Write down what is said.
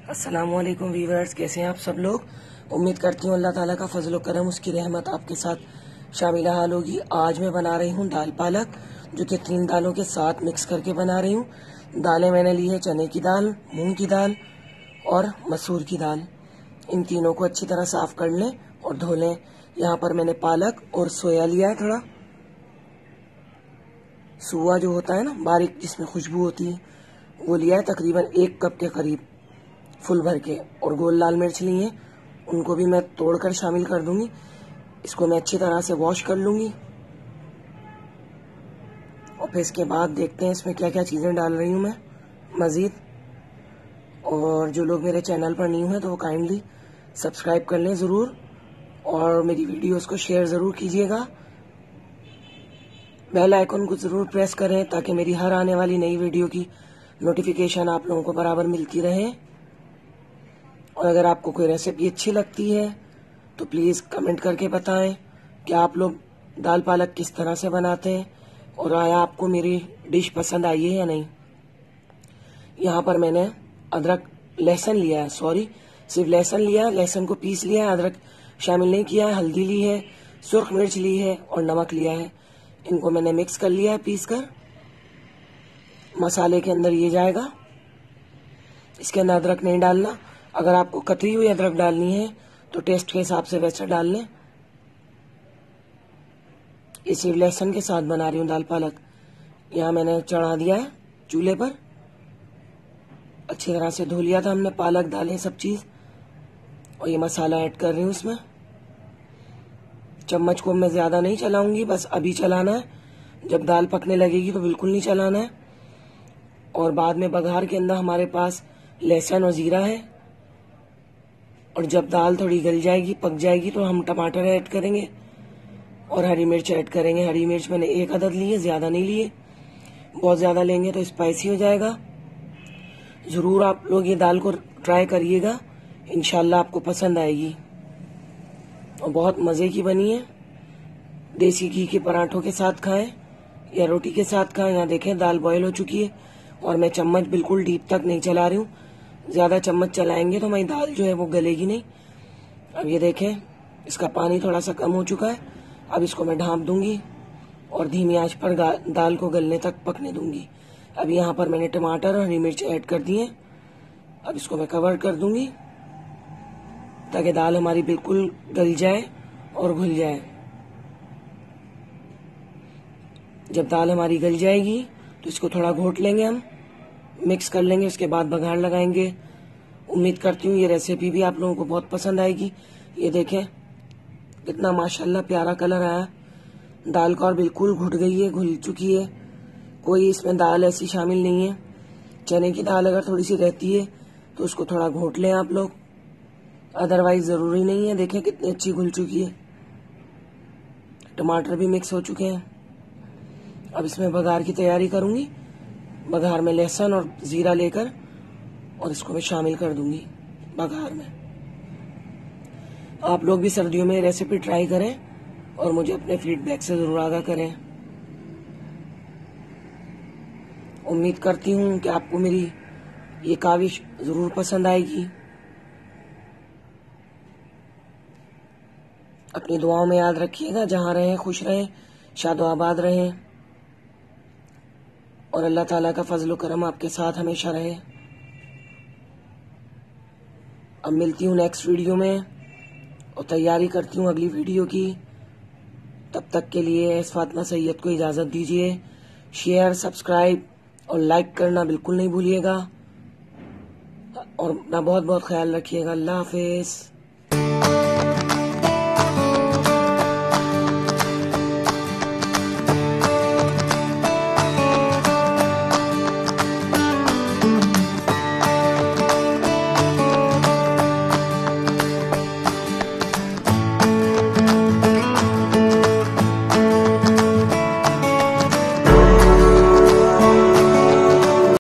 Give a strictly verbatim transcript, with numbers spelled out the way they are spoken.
अस्सलामुअलैकुम वीवर्स, कैसे हैं आप सब लोग। उम्मीद करती हूँ अल्लाह ताला का फजल करम, उसकी रहमत आपके साथ शामिल हाल होगी। आज मैं बना रही हूँ दाल पालक, जो कि तीन दालों के साथ मिक्स करके बना रही हूँ। दालें मैंने ली है चने की दाल, मूंग की दाल और मसूर की दाल। इन तीनों को अच्छी तरह साफ कर लें और धो लें। यहाँ पर मैंने पालक और सोया लिया है, थोड़ा सुआ जो होता है ना बारीक, जिसमें खुशबू होती है, वो लिया है तकरीबन एक कप के करीब फुल भर के। और गोल लाल मिर्च ली है, उनको भी मैं तोड़कर शामिल कर दूंगी। इसको मैं अच्छी तरह से वॉश कर लूंगी और फिर इसके बाद देखते हैं इसमें क्या क्या चीज़ें डाल रही हूँ मैं मज़ीद। और जो लोग मेरे चैनल पर न्यू हैं तो वो काइंडली सब्सक्राइब कर लें ज़रूर, और मेरी वीडियोस को शेयर ज़रूर कीजिएगा। बेल आइकन को ज़रूर प्रेस करें ताकि मेरी हर आने वाली नई वीडियो की नोटिफिकेशन आप लोगों को बराबर मिलती रहे। और अगर आपको कोई रेसिपी अच्छी लगती है तो प्लीज़ कमेंट करके बताएं कि आप लोग दाल पालक किस तरह से बनाते हैं और आया आपको मेरी डिश पसंद आई है या नहीं। यहाँ पर मैंने अदरक लहसुन लिया है, सॉरी सिर्फ लहसुन लिया है, लहसुन को पीस लिया है, अदरक शामिल नहीं किया है। हल्दी ली है, सुर्ख मिर्च ली है और नमक लिया है। इनको मैंने मिक्स कर लिया है पीस कर। मसाले के अंदर ये जाएगा, इसके अंदर अदरक नहीं डालना। अगर आपको कतरी हुई अदरक डालनी है तो टेस्ट के हिसाब से वैसा डाल लें। ये सिर्फ लहसुन के साथ बना रही हूँ दाल पालक। यहाँ मैंने चढ़ा दिया है चूल्हे पर, अच्छी तरह से धो लिया था हमने पालक दालें सब चीज़। और ये मसाला ऐड कर रही हूँ इसमें। चम्मच को मैं ज़्यादा नहीं चलाऊंगी, बस अभी चलाना है। जब दाल पकने लगेगी तो बिल्कुल नहीं चलाना है। और बाद में बघार के अंदर हमारे पास लहसुन और ज़ीरा है। और जब दाल थोड़ी गल जाएगी, पक जाएगी, तो हम टमाटर ऐड करेंगे और हरी मिर्च ऐड करेंगे। हरी मिर्च मैंने एक अदद ली है, ज़्यादा नहीं लिए। बहुत ज़्यादा लेंगे तो स्पाइसी हो जाएगा। ज़रूर आप लोग ये दाल को ट्राई करिएगा, इंशाल्लाह आपको पसंद आएगी। और बहुत मज़े की बनी है। देसी घी के पराठों के साथ खाएं या रोटी के साथ खाएं। यहाँ देखें दाल बॉयल हो चुकी है और मैं चम्मच बिल्कुल डीप तक नहीं चला रही हूँ। ज़्यादा चम्मच चलाएंगे तो हमारी दाल जो है वो गलेगी नहीं। अब ये देखें इसका पानी थोड़ा सा कम हो चुका है। अब इसको मैं ढाँप दूंगी और धीमी आंच पर दाल को गलने तक पकने दूंगी। अब यहाँ पर मैंने टमाटर और हरी मिर्च ऐड कर दिए। अब इसको मैं कवर कर दूंगी ताकि दाल हमारी बिल्कुल गल जाए और घुल जाए। जब दाल हमारी गल जाएगी तो इसको थोड़ा घोट लेंगे, हम मिक्स कर लेंगे, उसके बाद बघार लगाएंगे। उम्मीद करती हूँ ये रेसिपी भी आप लोगों को बहुत पसंद आएगी। ये देखें कितना माशाल्लाह प्यारा कलर आया दाल का, और बिल्कुल घुट गई है, घुल चुकी है। कोई इसमें दाल ऐसी शामिल नहीं है। चने की दाल अगर थोड़ी सी रहती है तो उसको थोड़ा घोट लें आप लोग, अदरवाइज ज़रूरी नहीं है। देखें कितनी अच्छी घुल चुकी है। टमाटर भी मिक्स हो चुके हैं। अब इसमें बघार की तैयारी करूंगी। बघार में लहसुन और ज़ीरा लेकर और इसको मैं शामिल कर दूंगी बघार में। आप लोग भी सर्दियों में रेसिपी ट्राई करें और मुझे अपने फीडबैक से ज़रूर आगाह करें। उम्मीद करती हूँ कि आपको मेरी ये काविश ज़रूर पसंद आएगी। अपनी दुआओं में याद रखिएगा। जहाँ रहें खुश रहें, शादो आबाद रहें, और अल्लाह ताला का फजल करम आपके साथ हमेशा रहे। अब मिलती हूँ नेक्स्ट वीडियो में और तैयारी करती हूँ अगली वीडियो की। तब तक के लिए फातिमा सैयद को इजाज़त दीजिए। शेयर, सब्सक्राइब और लाइक करना बिल्कुल नहीं भूलिएगा। और अपना बहुत बहुत ख्याल रखिएगा। अल्लाह हाफिज़।